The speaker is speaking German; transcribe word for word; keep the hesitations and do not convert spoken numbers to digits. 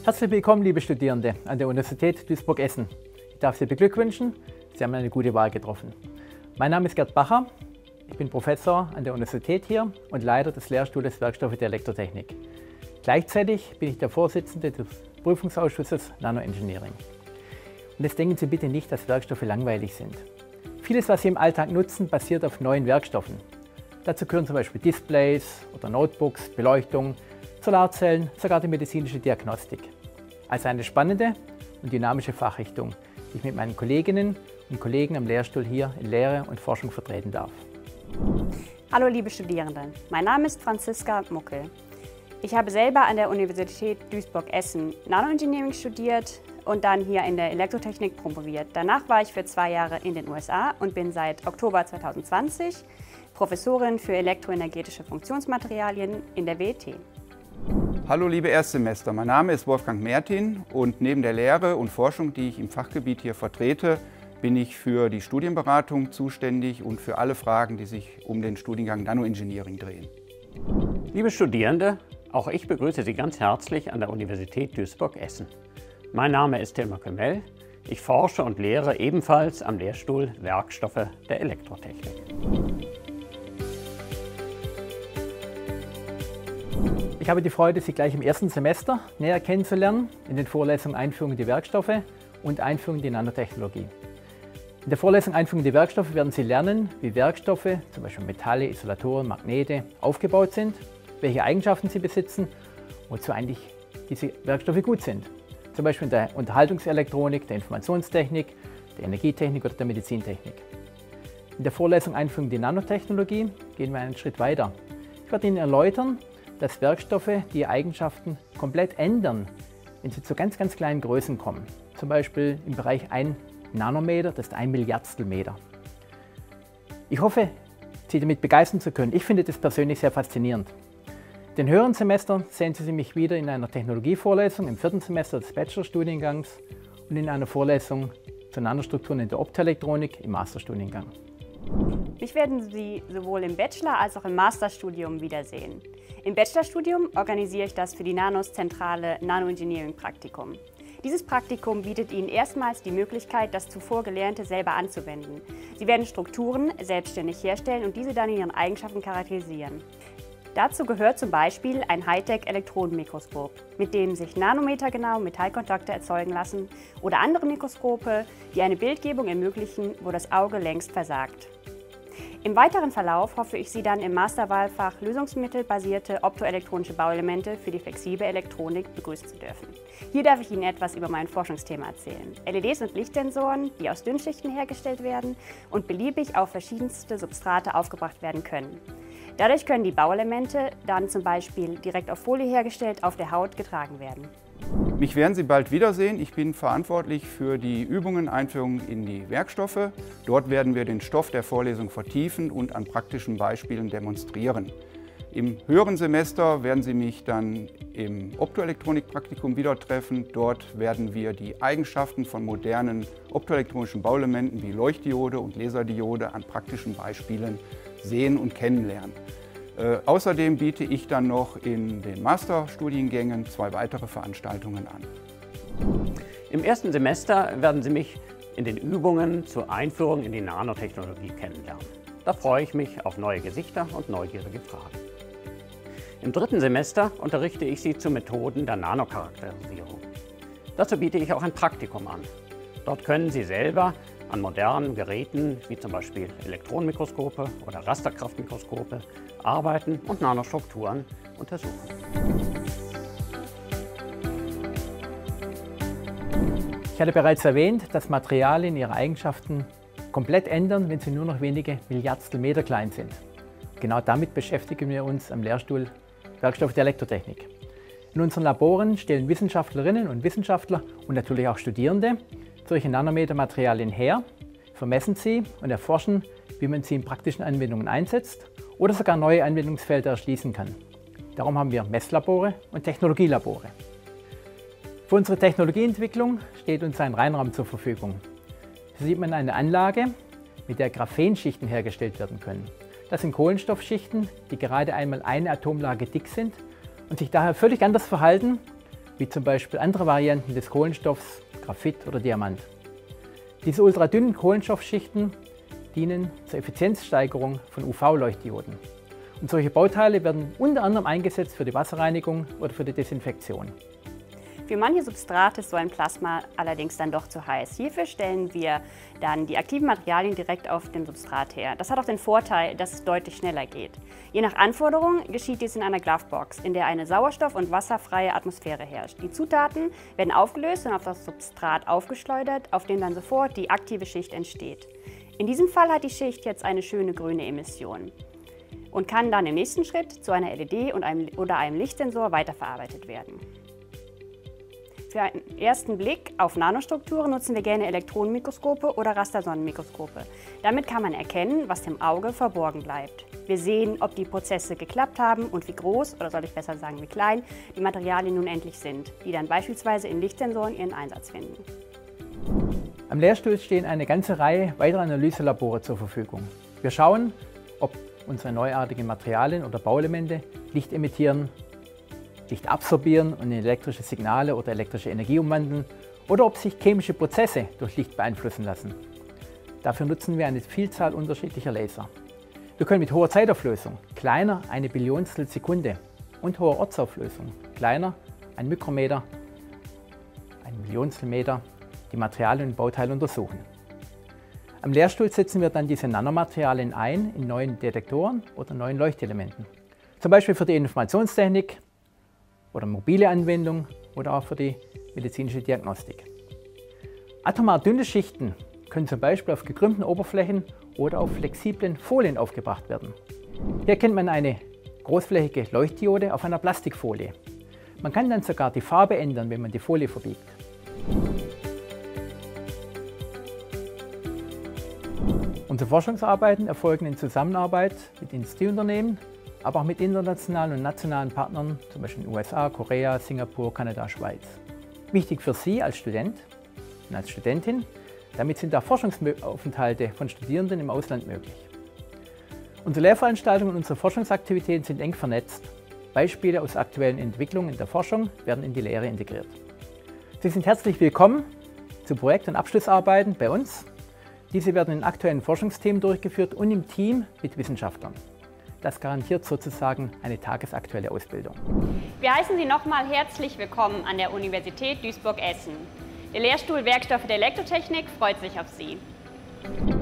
Herzlich willkommen, liebe Studierende an der Universität Duisburg-Essen. Ich darf Sie beglückwünschen, Sie haben eine gute Wahl getroffen. Mein Name ist Gerd Bacher, ich bin Professor an der Universität hier und Leiter des Lehrstuhls Werkstoffe der Elektrotechnik. Gleichzeitig bin ich der Vorsitzende des Prüfungsausschusses Nanoengineering. Und jetzt denken Sie bitte nicht, dass Werkstoffe langweilig sind. Vieles, was Sie im Alltag nutzen, basiert auf neuen Werkstoffen. Dazu gehören zum Beispiel Displays oder Notebooks, Beleuchtung, Solarzellen, sogar die medizinische Diagnostik. Also eine spannende und dynamische Fachrichtung, die ich mit meinen Kolleginnen und Kollegen am Lehrstuhl hier in Lehre und Forschung vertreten darf. Hallo liebe Studierende, mein Name ist Franziska Muckel. Ich habe selber an der Universität Duisburg-Essen Nanoengineering studiert und dann hier in der Elektrotechnik promoviert. Danach war ich für zwei Jahre in den U S A und bin seit Oktober zweitausendzwanzig Professorin für elektroenergetische Funktionsmaterialien in der W E T. Hallo liebe Erstsemester, mein Name ist Wolfgang Mertin und neben der Lehre und Forschung, die ich im Fachgebiet hier vertrete, bin ich für die Studienberatung zuständig und für alle Fragen, die sich um den Studiengang Nanoengineering drehen. Liebe Studierende, auch ich begrüße Sie ganz herzlich an der Universität Duisburg-Essen. Mein Name ist Tilma Kemell, ich forsche und lehre ebenfalls am Lehrstuhl Werkstoffe der Elektrotechnik. Ich habe die Freude, Sie gleich im ersten Semester näher kennenzulernen, in den Vorlesungen Einführung in die Werkstoffe und Einführung in die Nanotechnologie. In der Vorlesung Einführung in die Werkstoffe werden Sie lernen, wie Werkstoffe, zum Beispiel Metalle, Isolatoren, Magnete, aufgebaut sind, welche Eigenschaften sie besitzen, wozu eigentlich diese Werkstoffe gut sind. Zum Beispiel in der Unterhaltungselektronik, der Informationstechnik, der Energietechnik oder der Medizintechnik. In der Vorlesung Einführung in die Nanotechnologie gehen wir einen Schritt weiter. Ich werde Ihnen erläutern, dass Werkstoffe die Eigenschaften komplett ändern, wenn sie zu ganz, ganz kleinen Größen kommen. Zum Beispiel im Bereich ein Nanometer, das ist ein Milliardstel Meter. Ich hoffe, Sie damit begeistern zu können. Ich finde das persönlich sehr faszinierend. In den höheren Semestern sehen Sie mich wieder in einer Technologievorlesung im vierten Semester des Bachelorstudiengangs und in einer Vorlesung zu Nanostrukturen in der Optoelektronik im Masterstudiengang. Mich werden Sie sowohl im Bachelor- als auch im Masterstudium wiedersehen. Im Bachelorstudium organisiere ich das für die Nanos zentrale Nanoengineering-Praktikum. Dieses Praktikum bietet Ihnen erstmals die Möglichkeit, das zuvor Gelernte selber anzuwenden. Sie werden Strukturen selbstständig herstellen und diese dann in ihren Eigenschaften charakterisieren. Dazu gehört zum Beispiel ein Hightech-Elektronenmikroskop, mit dem sich nanometergenau Metallkontakte erzeugen lassen, oder andere Mikroskope, die eine Bildgebung ermöglichen, wo das Auge längst versagt. Im weiteren Verlauf hoffe ich, Sie dann im Masterwahlfach lösungsmittelbasierte optoelektronische Bauelemente für die flexible Elektronik begrüßen zu dürfen. Hier darf ich Ihnen etwas über mein Forschungsthema erzählen. L E Ds und Lichtsensoren, die aus Dünnschichten hergestellt werden und beliebig auf verschiedenste Substrate aufgebracht werden können. Dadurch können die Bauelemente dann zum Beispiel direkt auf Folie hergestellt auf der Haut getragen werden. Mich werden Sie bald wiedersehen. Ich bin verantwortlich für die Übungen Einführung in die Werkstoffe. Dort werden wir den Stoff der Vorlesung vertiefen und an praktischen Beispielen demonstrieren. Im höheren Semester werden Sie mich dann im Optoelektronik-Praktikum wieder treffen. Dort werden wir die Eigenschaften von modernen optoelektronischen Bauelementen wie Leuchtdiode und Laserdiode an praktischen Beispielen sehen und kennenlernen. Äh, außerdem biete ich dann noch in den Masterstudiengängen zwei weitere Veranstaltungen an. Im ersten Semester werden Sie mich in den Übungen zur Einführung in die Nanotechnologie kennenlernen. Da freue ich mich auf neue Gesichter und neugierige Fragen. Im dritten Semester unterrichte ich Sie zu Methoden der Nanocharakterisierung. Dazu biete ich auch ein Praktikum an. Dort können Sie selber an modernen Geräten, wie zum Beispiel Elektronenmikroskope oder Rasterkraftmikroskope, arbeiten und Nanostrukturen untersuchen. Ich hatte bereits erwähnt, dass Materialien ihre Eigenschaften komplett ändern, wenn sie nur noch wenige Milliardstel Meter klein sind. Genau damit beschäftigen wir uns am Lehrstuhl Werkstoffe der Elektrotechnik. In unseren Laboren stellen Wissenschaftlerinnen und Wissenschaftler und natürlich auch Studierende solche Nanometermaterialien her, vermessen sie und erforschen, wie man sie in praktischen Anwendungen einsetzt oder sogar neue Anwendungsfelder erschließen kann. Darum haben wir Messlabore und Technologielabore. Für unsere Technologieentwicklung steht uns ein Reinraum zur Verfügung. Hier sieht man eine Anlage, mit der Graphenschichten hergestellt werden können. Das sind Kohlenstoffschichten, die gerade einmal eine Atomlage dick sind und sich daher völlig anders verhalten wie zum Beispiel andere Varianten des Kohlenstoffs, Graphit oder Diamant. Diese ultradünnen Kohlenstoffschichten dienen zur Effizienzsteigerung von U V-Leuchtdioden. Und solche Bauteile werden unter anderem eingesetzt für die Wasserreinigung oder für die Desinfektion. Für manche Substrate ist so ein Plasma allerdings dann doch zu heiß. Hierfür stellen wir dann die aktiven Materialien direkt auf dem Substrat her. Das hat auch den Vorteil, dass es deutlich schneller geht. Je nach Anforderung geschieht dies in einer Glovebox, in der eine sauerstoff- und wasserfreie Atmosphäre herrscht. Die Zutaten werden aufgelöst und auf das Substrat aufgeschleudert, auf dem dann sofort die aktive Schicht entsteht. In diesem Fall hat die Schicht jetzt eine schöne grüne Emission und kann dann im nächsten Schritt zu einer L E D und einem, oder einem Lichtsensor weiterverarbeitet werden. Für einen ersten Blick auf Nanostrukturen nutzen wir gerne Elektronenmikroskope oder Rastersonnenmikroskope. Damit kann man erkennen, was dem Auge verborgen bleibt. Wir sehen, ob die Prozesse geklappt haben und wie groß, oder soll ich besser sagen wie klein, die Materialien nun endlich sind, die dann beispielsweise in Lichtsensoren ihren Einsatz finden. Am Lehrstuhl stehen eine ganze Reihe weiterer Analyselabore zur Verfügung. Wir schauen, ob unsere neuartigen Materialien oder Bauelemente Licht emittieren, Licht absorbieren und in elektrische Signale oder elektrische Energie umwandeln oder ob sich chemische Prozesse durch Licht beeinflussen lassen. Dafür nutzen wir eine Vielzahl unterschiedlicher Laser. Wir können mit hoher Zeitauflösung, kleiner eine Billionstel Sekunde, und hoher Ortsauflösung, kleiner ein Mikrometer, ein Millionstel Meter, die Materialien und Bauteile untersuchen. Am Lehrstuhl setzen wir dann diese Nanomaterialien ein in neuen Detektoren oder neuen Leuchtelementen. Zum Beispiel für die Informationstechnik oder mobile Anwendung oder auch für die medizinische Diagnostik. Atomar dünne Schichten können zum Beispiel auf gekrümmten Oberflächen oder auf flexiblen Folien aufgebracht werden. Hier kennt man eine großflächige Leuchtdiode auf einer Plastikfolie. Man kann dann sogar die Farbe ändern, wenn man die Folie verbiegt. Unsere Forschungsarbeiten erfolgen in Zusammenarbeit mit Industrieunternehmen, aber auch mit internationalen und nationalen Partnern, zum Beispiel in den U S A, Korea, Singapur, Kanada, Schweiz. Wichtig für Sie als Student und als Studentin, damit sind auch Forschungsaufenthalte von Studierenden im Ausland möglich. Unsere Lehrveranstaltungen und unsere Forschungsaktivitäten sind eng vernetzt. Beispiele aus aktuellen Entwicklungen in der Forschung werden in die Lehre integriert. Sie sind herzlich willkommen zu Projekt- und Abschlussarbeiten bei uns. Diese werden in aktuellen Forschungsthemen durchgeführt und im Team mit Wissenschaftlern. Das garantiert sozusagen eine tagesaktuelle Ausbildung. Wir heißen Sie nochmal herzlich willkommen an der Universität Duisburg-Essen. Der Lehrstuhl Werkstoffe der Elektrotechnik freut sich auf Sie.